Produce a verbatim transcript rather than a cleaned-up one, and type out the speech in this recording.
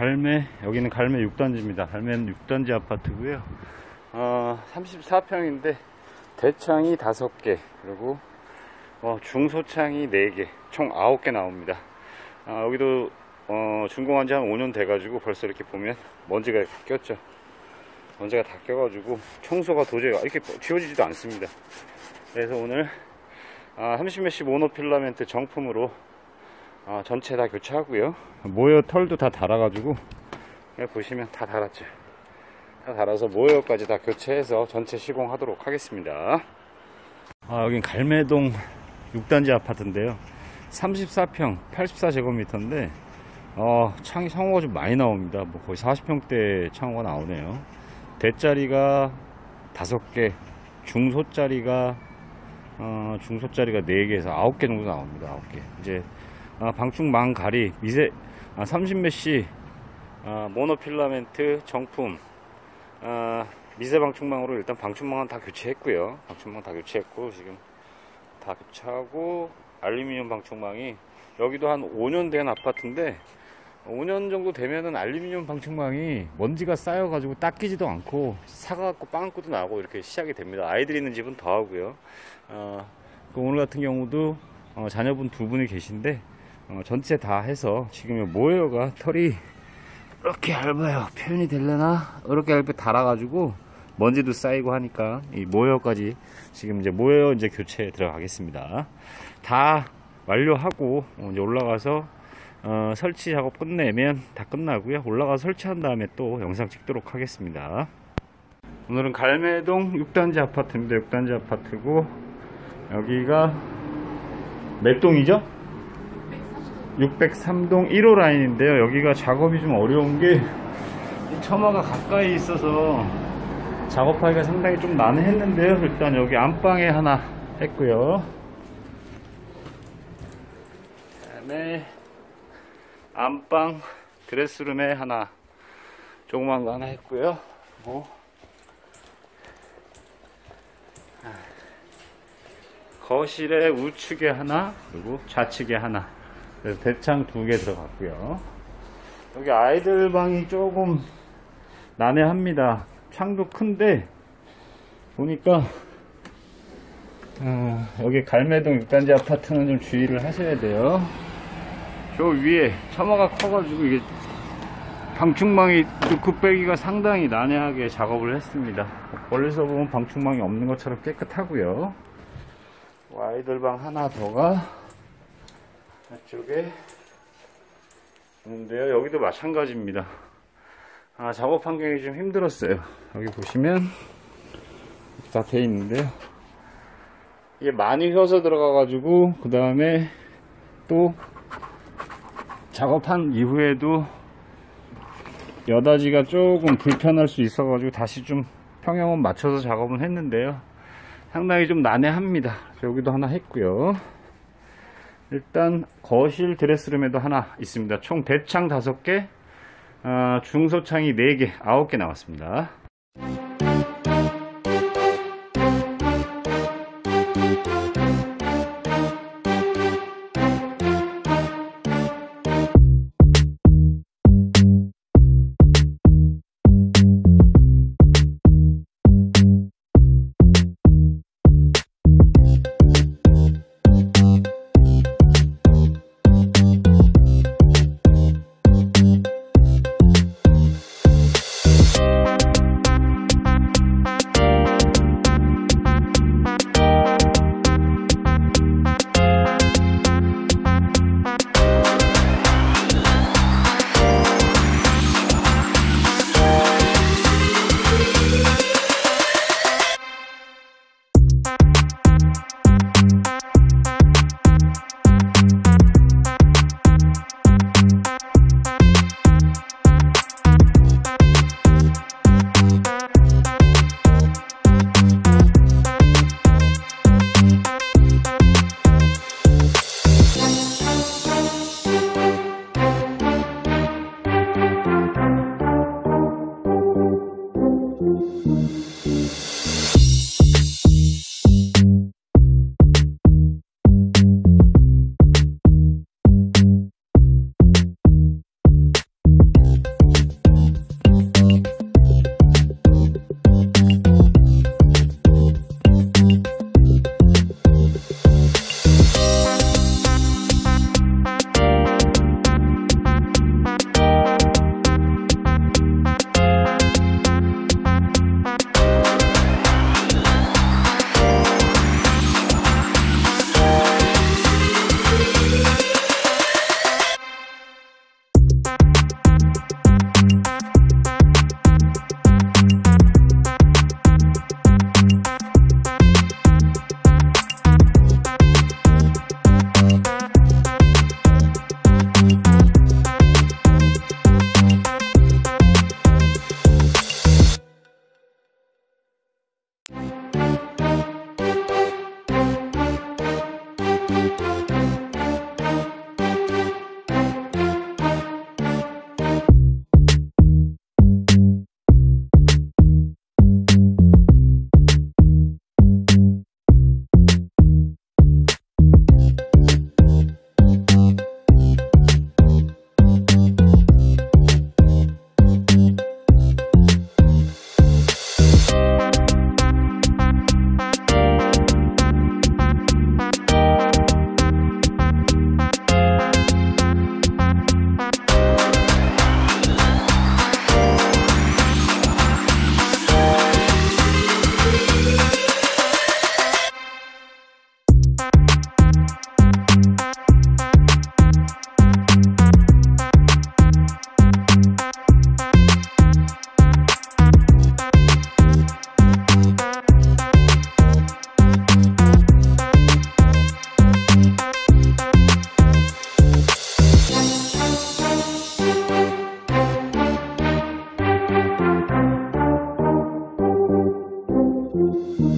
갈매, 여기는 갈매 육 단지입니다. 갈매는 육 단지 아파트고요. 어, 삼십사 평인데 대창이 다섯 개, 그리고 어, 중소창이 네 개, 총 아홉 개 나옵니다. 아, 여기도 어, 준공한 지 한 오 년 돼가지고 벌써 이렇게 보면 먼지가 꼈죠. 먼지가 다 껴가지고 청소가 도저히 이렇게 지워지지도 않습니다. 그래서 오늘 아, 삼십 메쉬 모노 필라멘트 정품으로 아, 전체 다 교체하고요. 모여 털도 다 달아가지고 보시면 다 달았죠. 다 달아서 모여까지 다 교체해서 전체 시공하도록 하겠습니다. 아, 여긴 갈매동 육 단지 아파트인데요. 삼십사 평 팔십사 제곱미터인데 어, 창이 상호가 좀 많이 나옵니다. 뭐 거의 사십 평대 창호가 나오네요. 대짜리가 다섯 개, 중소짜리가 어, 중소짜리가 네 개에서 아홉 개 정도 나옵니다. 아홉 개. 이제 아, 방충망 가리 미세 아, 삼십 메쉬 아, 모노 필라멘트 정품 아, 미세 방충망으로 일단 방충망은 다 교체했고요. 방충망 다 교체했고 지금 다 교체하고 알루미늄 방충망이 여기도 한 오 년 된 아파트인데 오 년 정도 되면은 알루미늄 방충망이 먼지가 쌓여 가지고 닦이지도 않고 사가갖고 빵꾸도 나고 이렇게 시작이 됩니다. 아이들 있는 집은 더 하고요. 어, 오늘 같은 경우도 어, 자녀분 두 분이 계신데 어, 전체 다 해서 지금 모여가 털이 이렇게 얇아요. 표현이 되려나? 이렇게 얇게 달아가지고 먼지도 쌓이고 하니까 이 모여까지 지금 이제 모여 이제 교체에 들어가겠습니다. 다 완료하고 어, 이제 올라가서 어, 설치 작업 끝내면 다 끝나고요. 올라가서 설치한 다음에 또 영상 찍도록 하겠습니다. 오늘은 갈매동 육 단지 아파트입니다. 육 단지 아파트고 여기가 몇 동이죠? 육백삼 동 일 호 라인인데요. 여기가 작업이 좀 어려운 게 처마가 가까이 있어서 작업하기가 상당히 좀 난해했는데요. 일단 여기 안방에 하나 했고요. 그다음에 안방 드레스룸에 하나 조그만 거 하나 했고요. 그리고 거실에 우측에 하나, 그리고 좌측에 하나. 그래서 대창 두 개 들어갔고요. 여기 아이들 방이 조금 난해합니다. 창도 큰데 보니까 어, 여기 갈매동 육 단지 아파트는 좀 주의를 하셔야 돼요. 저 위에 처마가 커가지고 이게 방충망이 넣고 빼기가 상당히 난해하게 작업을 했습니다. 멀리서 보면 방충망이 없는 것처럼 깨끗하고요. 아이들 방 하나 더가 이쪽에 있는데요. 여기도 마찬가지입니다. 아, 작업 환경이 좀 힘들었어요. 여기 보시면 다 돼 있는데요. 이게 많이 휘어서 들어가 가지고 그 다음에 또 작업한 이후에도 여다지가 조금 불편할 수 있어 가지고 다시 좀 평형은 맞춰서 작업은 했는데요. 상당히 좀 난해합니다. 여기도 하나 했고요. 일단 거실 드레스룸에도 하나 있습니다. 총 대창 다섯 개, 어, 중소창이 네 개, 아홉 개 나왔습니다. 네.